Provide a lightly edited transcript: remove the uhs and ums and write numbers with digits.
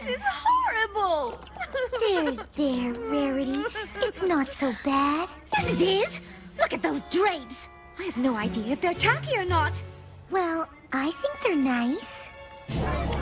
This is horrible! There, Rarity. It's not so bad. Yes, it is! Look at those drapes! I have no idea if they're tacky or not. Well, I think they're nice.